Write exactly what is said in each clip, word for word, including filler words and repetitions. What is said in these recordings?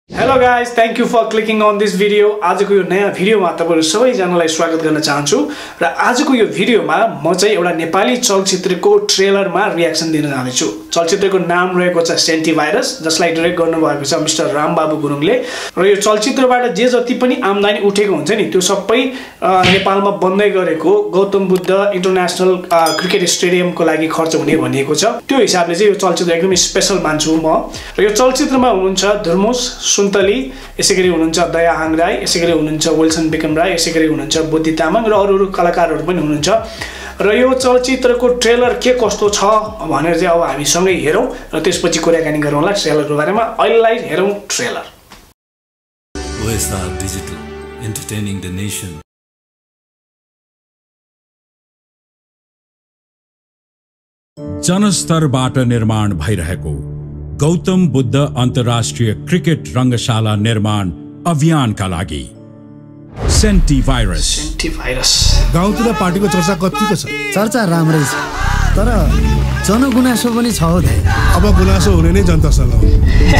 Hello guys, thank you for clicking on this video. आजको यो नयाँ भिडियोमा तपाईहरु सबैजनालाई स्वागत गर्न चाहन्छु र आजको यो भिडियोमा म चाहिँ एउटा नेपाली चलचित्रको ट्रेलरमा रियाक्सन दिन जाँदै छु। चलचित्रको नाम रहेको छ सेन्टी भाइरस, जसलाई डाइरेक्ट गर्नु भएको छ मिस्टर रामबाबु गुरुङले र यो चलचित्रबाट जे जति पनि आम्दानी उठेको हुन्छ नि त्यो सबै नेपालमा बन्दै गरेको गौतम बुद्ध इन्टरनेशनल क्रिकेट स्टेडियमको लागि खर्च हुने भनिएको छ। त्यो हिसाबले चाहिँ यो चलचित्र एकदमै स्पेशल मान्छु म। र यो चलचित्रमा हुनुहुन्छ धुर्मुस सुन्तली, यसैगरी हुनुहुन्छ दयाहाङ राई, यसैगरी हुनुहुन्छ विल्सन बिक्रम राई, यसैगरी हुनुहुन्छ बुद्धि तामाङ र अरु अरु कलाकारहरु पनि हुनुहुन्छ। र यो चलचित्रको ट्रेलर के कस्तो छ भनेर चाहिँ अब हामी सँगै हेरौं र त्यसपछि कुराकानी गरौँला ट्रेलरको बारेमा। अहिलेलाई हेरौं trailer. O S R Digital, entertaining the nation. जनस्तरबाट निर्माण भइरहेको गौतम बुद्ध अन्तर्राष्ट्रिय क्रिकेट रङ्गशाला निर्माण अभियानका लागि सेन्टी भाइरस। सेन्टी भाइरस गाउँतिर पार्टीको चर्चा कतिको छ? चर्चा राम्रै छ, तर जनगुनासो पनि छ हो। अब गुनासो हुने नै जनतासँग हो।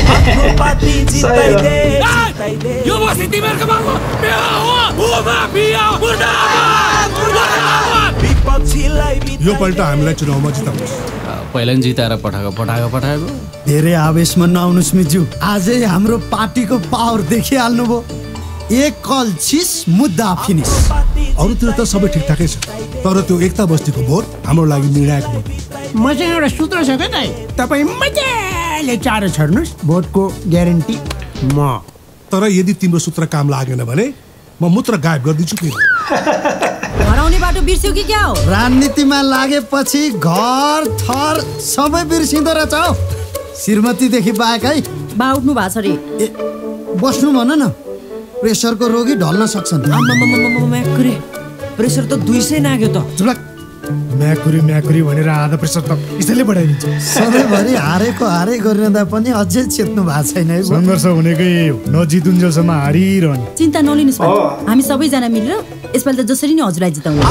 यो बस्ती तिमीहरुको बाबु मेरा हो, बुबा बिया मुर्दाबाद मुर्दाबाद। विपक्षीलाई यो पल्ट हामीलाई चुनावमा जिताउनुस्। पहिला नि जिताएर पठाएको पठाएको पठाएको। धेरै आवेशमा नआउनुस् मिज्यू, आजै हाम्रो पार्टीको पावर देखिहाल्नु भो। एक कल छिस मुद्दा फिनिस। अरूतिर त सबै ठिकठाकै छ, तर त्यो एकता बस्तीको भोट हाम्रो लागि निर्णायक हो। मसँग एउटा सूत्र छ के दाइ, तपाई मजाले चारो छर्नुस्, भोटको ग्यारेन्टी म। तर यदि तिम्रो सूत्र काम लागेन भने म मूत्र गायब गर्दिन्छु फेरि। हराउने बाटो बिर्स्यौ कि क्या हो? राजनीतिमा लागेपछि घर थर सबै बिर्सिँदो रहेछ हौ। श्रीमतीदेखि बाहेक है। बा उठ्नु भएको छ रे। ए बस्नु भन न, प्रेसरको रोगी ढल्न सक्छन्। म्याकुरी प्रेसर त दुई सय नाग्यो त। म्याकुरी म्याकुरी भनेर आधा प्रेसर त यसैले बढाइदिन्छ। सधैँभरि हारेको हारै गरिरहँदा पनि अझै चेत्नु भएको छैन है। सङ्घर्ष हुनेकै नजितुन्जेलसम्म हारिरहने। चिन्ता नलिनुस्, हामी सबैजना मिलेर यसपालि त जसरी नि हजुरलाई जिताउनु।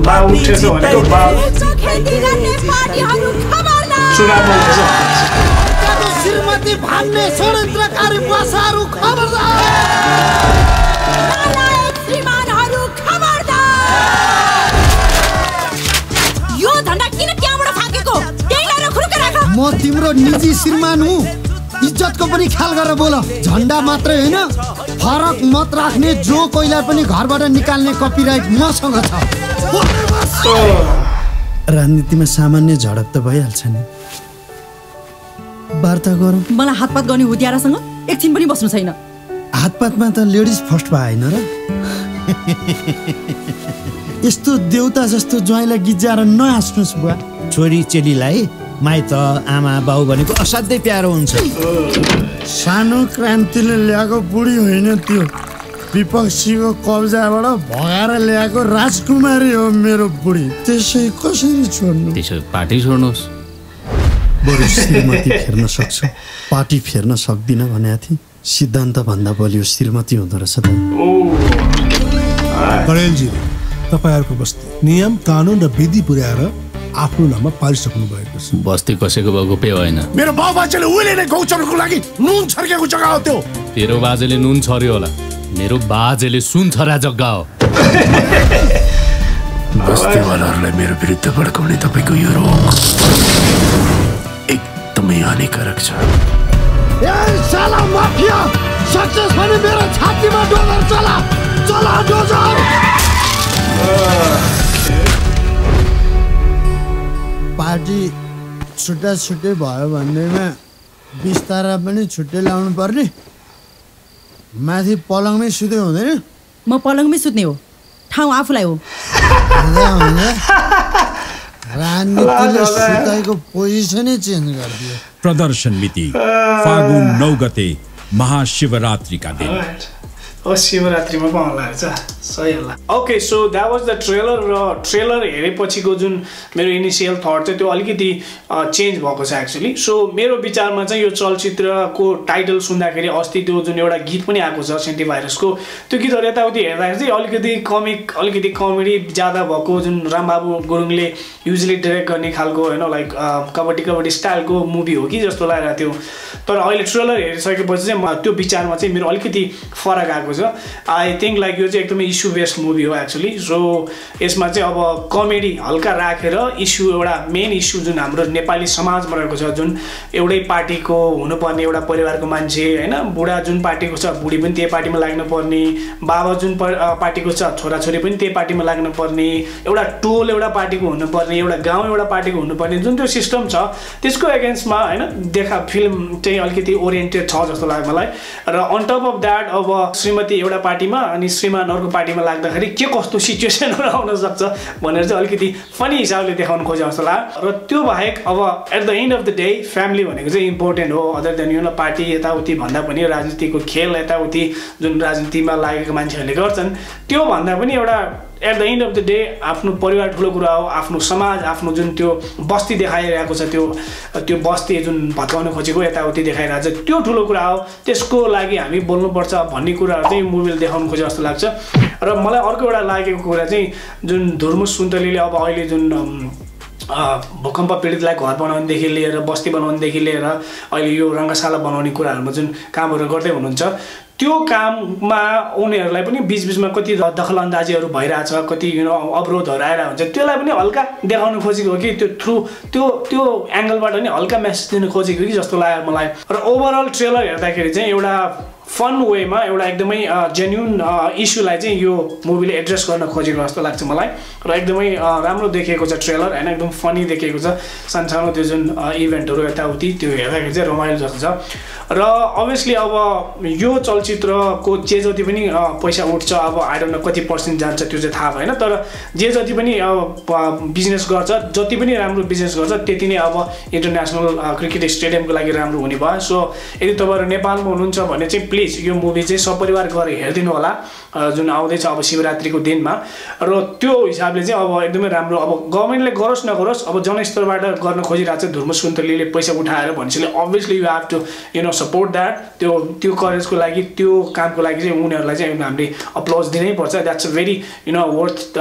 श्रीमती भान्ने षड्यन्त्रकारी बसाहरू खबरदार। श्रीमानहरू खबरदार। यो झण्डा किन त्यहाँबाट फाकेको? त्यही ल्याएर खुर्के राख। म तिम्रो निजी श्रीमान हुँ, इज्जतको पनि ख्याल गरेर बोल। झण्डा मात्रै होइन, फरक मत राख्ने जो कोहीलाई पनि घरबाट निकाल्ने कपिराइट मसँग छ। राजनीतिमा सामान्य झडप त भइहाल्छ नि, वार्ता गरौँ। मलाई हातपात गर्ने हुतियारासँग एकछिन पनि बस्नु छैन। हातपातमा त लेडिज फर्स्ट भएन र? यस्तो देउता जस्तो ज्वाइँलाई गिज्जाएर नहाँस्नुहोस् बुवा। छोरी चेलीलाई माइत आमा बाउ भनेको असाध्यै प्यारो हुन्छ। सानो क्रान्तिले ल्याएको बुढी होइन त्यो, विपक्षीको कब्जाबाट भगाएर ल्याएको राजकुमारी हो मेरो बुढी। त्यसै कसरी छोड्नु? त्यसो पार्टी छोड्नुहोस्। बरु श्रीमती फेर्न सक्छु, पार्टी फेर्न सक्दिनँ भनेको थिएँ। सिद्धान्त भन्दा बलियो श्रीमती हुँदो रहेछ त। करेलजी, तपाईँहरूको बस्ती नियम कानुन र विधि पुर्याएर आफ्नो नाममा पालिसक्नु भएको छ। बस्ती कसैको भएको पे होइन। मेरो बाउ बाजेले उहिले नै गौचरको लागि नुन छर्केको जग्गा हो त्यो। तेरो बाजेले नुन छर्यो होला, मेरो बाजेले सुन छरा जग्गा हो। बस्तीवालाहरूलाई मेरो विरुद्ध भड्काउने तपाईँको यो रोग एकदमै हानिकारक छ। ए साला माफिया, सक्सेस भने मेरो छातीमा डोजर चला चला डोजर। पार्टी छुट्टा छुट्टै भयो भन्दैमा बिस्तारा पनि छुट्टै ल्याउनु पर्ने। माथि पलङमै सुत्दै हुँदैन? म पलङमै सुत्ने हो, ठाउँ आफूलाई हो। राजनीतिले सुताइको पोजिसनै चेन्ज गरिदियो। प्रदर्शन मिति फागुन नौ गते महाशिवरात्रिका दिन। ओ शिवरात्रिमा पाउला हैछ सही होला okay so that was the trailer र ट्रेलर हेरेपछिको जुन मेरो इनिशियल थट चाहिँ त्यो अलिकति चेन्ज भएको छ एक्चुअली सो मेरो विचारमा चाहिँ यो चलचित्रको टाइटल सुन्दाखेरि अस्ति त्यो जुन एउटा गीत पनि आएको छ सेन्टी भाइरसको त्यो गीतहरु यताउति हेर्दाखेरि चाहिँ अलिकति कमिक अलिकति कमेडी ज्यादा भएको जुन रामबाबु गुरुङले युजली डाइरेक्ट गर्ने खालको हैन लाइक कबड्डी कबड्डी स्टाइलको मुभी हो कि जस्तो लागेको थियो तर अहिले ट्रेलर हेरिसकेपछि चाहिँ त्यो विचारमा चाहिँ मेरो अलिकति फरक आएको छ आई थिंक लाइक यो चाहिँ एकदमै इस्यु बेस्ड मुभी हो एक्चुअली सो यसमा चाहिँ अब कमेडी हल्का राखेर इस्यु एउटा मेन इस्यु जुन हाम्रो नेपाली समाजमा रहेको छ जुन एउटै पार्टीको हुनुपर्ने एउटा परिवारको मान्छे हैन बुढा जुन पार्टीको छ बुढी पनि त्यही पार्टीमा लाग्नु पर्ने बाबा जुन पार्टीको छ छोराछोरी पनि त्यही पार्टीमा लाग्नु पर्ने एउटा टोल एउटा पार्टीको हुनुपर्ने एउटा गाउँ एउटा पार्टीको हुनुपर्ने जुन त्यो सिस्टम छ त्यसको एगेन्स्टमा हैन देखा फिल्म चाहिँ अलिकति ओरिएन्टेड छ जस्तो लाग्यो मलाई र अन टप अफ दैट अब श्रीमती एउटा पार्टीमा अनि श्रीमान अर्को पार्टीमा लाग्दाखेरि के कस्तो सिचुएसनहरु आउन सक्छ भनेर चाहिँ अलिकति फनी हिसाबले देखाउन खोजे जस्तो लाग्यो र त्यो बाहेक अब at the end of the day family भनेको चाहिँ इम्पोर्टेन्ट हो other than you know party यताउति भन्दा पनि राजनीतिको खेल यताउति जुन राजनीतिमा लागेको मान्छेहरूले गर्छन् त्यो भन्दा पनि एउटा at the end of the day आफ्नो परिवार ठुलो कुरा हो आफ्नो समाज आफ्नो जुन त्यो बस्ती देखाइरहेको छ त्यो त्यो बस्ती जुन भत्काउन खोजेको यताउति देखाइरहेको छ त्यो ठुलो कुरा हो त्यसको लागि हामी बोल्नुपर्छ भन्ने कुराहरू चाहिँ मुभीले देखाउन खोजे जस्तो लाग्छ र मलाई अर्को एउटा लागेको कुरा चाहिँ जुन धुर्मुस सुन्तलीले अब अहिले जुन भूकम्प पीडितलाई घर बनाउनेदेखि लिएर बस्ती बनाउनेदेखि लिएर अहिले यो रङ्गशाला बनाउने कुराहरूमा जुन कामहरू गर्दै हुनुहुन्छ त्यो काममा उनीहरूलाई पनि बीच बीचमा कति दखलअन्दाजीहरू भइरहेछ कति यु नो अवरोधहरू आइरहेको हुन्छ त्यसलाई पनि हल्का देखाउन खोजेको हो कि त्यो थ्रु त्यो त्यो एंगलबाट नि हल्का मेसेज दिन खोजेको कि जस्तो लाग्यो मलाई र ओभरअल ट्रेलर हेर्दाखेरि चाहिँ एउटा फन वेमा एउटा एकदमै जेन्युन इस्युलाई चाहिँ यो मुभीले एड्रेस गर्न खोजेको जस्तो लाग्छ मलाई र एकदमै राम्रो देखिएको छ ट्रेलर हैन एकदम फनी देखिएको छ सानसानो त्यो जुन इभेन्टहरु यताउति त्यो हेर्दाखेरि चाहिँ रमाइलो जस्तो छ र अभियसली अब यो चलचित्रको जे जति पनि पैसा उठ्छ अब आई डोन्ट नो कति पर्सेन्ट जान्छ त्यो चाहिँ थाहा भएन तर जे जति पनि बिजनेस गर्छ जति पनि राम्रो बिजनेस गर्छ त्यति नै अब इन्टरनेशनल क्रिकेट स्टेडियमको लागि राम्रो हुने भयो सो यदि तपाईहरु नेपालमा हुनुहुन्छ भने चाहिँ प्लिज यो मुभी चाहिँ सपरिवार गएर हेर्दिनु होला जुन आउँदैछ अब शिवरात्रिको दिनमा र त्यो हिसाबले चाहिँ अब एकदमै राम्रो अब गभर्नमेन्टले गरोस् नगरोस् अब जनस्तरबाट गर्न खोजिरहेको छ धुर्मुस सुन्तलीले पैसा उठाएर भन्छले obviously you have to you know support that त्यो त्यो करेजको लागि त्यो कामको लागि चाहिँ उनीहरुलाई चाहिँ हामीले अप्लज दिनै पर्छ that's a very you know worth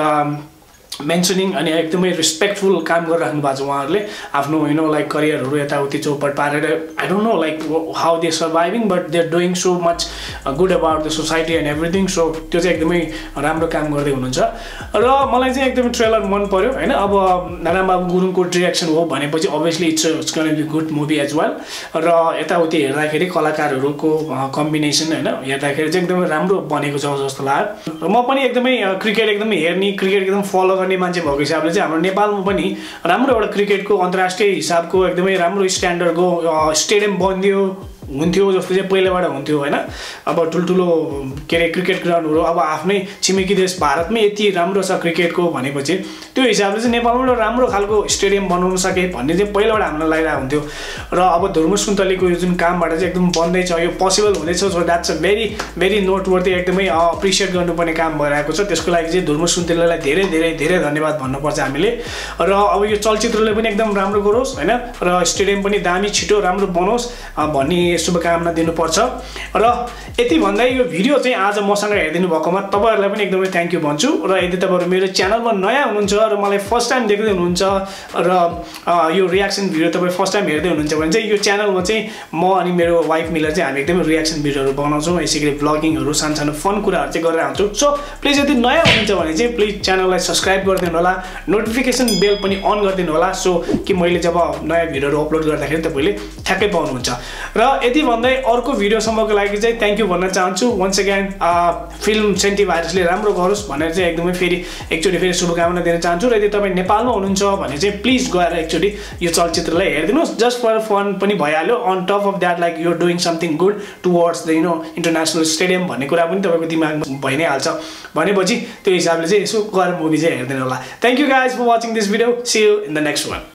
mentioning अनि एकदमै रेस्पेक्टफुल काम गरिराख्नु भएको छ उहाँहरूले आफ्नो यु नो लाइक करियरहरू यताउति चौपट पारेर I don't know like how they surviving but they are doing so much good about the society and everything so त्यो चाहिँ एकदमै राम्रो काम गर्दै हुनुहुन्छ र मलाई चाहिँ एकदमै ट्रेलर मन पर्यो हैन अब रामबाबु गुरुङको डिरेक्सन हो भनेपछि obviously it's it's gonna be good movie as well र यताउति हेर्दाखेरि कलाकारहरूको कम्बिनेसन हैन हेर्दाखेरि चाहिँ एकदमै राम्रो बनेको छ जस्तो लाग्यो र म पनि एकदमै क्रिकेट एकदमै हेर्ने क्रिकेट एकदम फलो गर्ने मान्छे भएको हिसाबले चाहिँ हाम्रो नेपालमा पनि राम्रो एउटा क्रिकेटको अन्तर्राष्ट्रिय हिसाबको एकदमै राम्रो स्ट्यान्डर्डको स्टेडियम बनिदियो हुन्थ्यो जस्तो चाहिँ पहिलाबाट हुन्थ्यो हैन अब ठुल्ठुलो के अरे क्रिकेट ग्राउन्डहरू अब आफ्नै छिमेकी देश भारतमै यति राम्रो छ क्रिकेटको भनेपछि त्यो हिसाबले चाहिँ नेपालमा राम्रो खालको स्टेडियम बनाउन सके भन्ने चाहिँ पहिलाबाट हामीलाई लागिरहेको हुन्थ्यो र अब धुर्मुस सुन्तलीको यो जुन कामबाट चाहिँ एकदम बन्दैछ यो पोसिबल हुँदैछ so that's a very very noteworthy एकदमै अप्रिसिएट गर्नुपर्ने काम भइरहेको छ त्यसको लागि चाहिँ धुर्मुस सुन्तलीलाई धेरै धेरै धेरै धन्यवाद भन्नुपर्छ हामीले र अब यो चलचित्रले पनि एकदम राम्रो गरोस् हैन र स्टेडियम पनि दामी छिटो राम्रो बनोस् भन्ने शुभकामना दिनुपर्छ र यति भन्दै यो भिडियो चाहिँ आज मसँग हेर्दिनु भएकोमा तपाईहरुलाई पनि एकदमै थ्यांक यू भन्छु र यदि तपाईहरु मेरो च्यानलमा नयाँ हुनुहुन्छ र मलाई फर्स्ट टाइम देख्दै हुनुहुन्छ र यो रियाक्सन भिडियो तपाई फर्स्ट टाइम हेर्दै हुनुहुन्छ भने चाहिँ यो च्यानलमा चाहिँ म अनि मेरो वाइफ मिलेर चाहिँ हामी एकदमै रियाक्सन भिडियोहरु बनाउँछौं यसैगरी ब्लगिङहरु सानसानो फन कुराहरु चाहिँ गरेर आउँछौं सो प्लिज यदि नयाँ हुनुहुन्छ भने चाहिँ प्लिज च्यानललाई सब्स्क्राइब गरिदिनु होला नोटिफिकेसन बेल पनि अन गरिदिनु होला सो कि मैले जब नयाँ भिडियोहरु अपलोड गर्दाखेरि तपाईले ठ्याक्कै पाउनुहुन्छ र यति भन्दै अर्को भिडियोसम्मको लागि चाहिँ थ्यांक यू भन्न चाहन्छु वन्स अगेन फिल्म सेन्टी भाइरसले राम्रो गरोस् भनेर चाहिँ एकदमै फेरि एकचोटी फेरि शुभकामना दिन चाहन्छु र यदि तपाई नेपालमा हुनुहुन्छ भने चाहिँ प्लिज गएर एकचोटी यो चलचित्रलाई हेर्दिनुस् जस्ट फर फन पनि भइहाल्यो on top of that like you are doing something good towards the you know international stadium भन्ने कुरा पनि तपाईको दिमागमा भइ नै हाल्छ भनेपछि त्यो हिसाबले चाहिँ यसो गएर मुभी चाहिँ हेर्दिनु होला thank you guys for watching this video see you in the next one